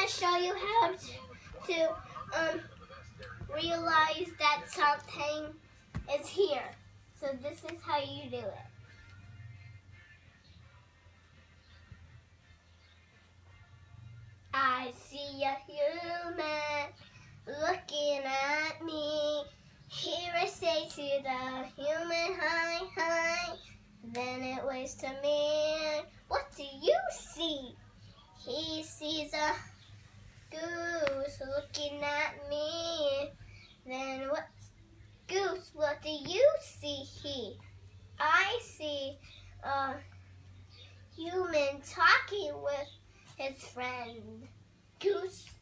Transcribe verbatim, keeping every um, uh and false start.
to show you how to, to um, realize that something is here. So this is how you do it. I see a human looking at me. Here I say to the human, hi, hi. Then it waves to me. What do you see? He sees a goose looking at me. Then what? Goose, what do you see? He. I see a human talking with his friend. Goose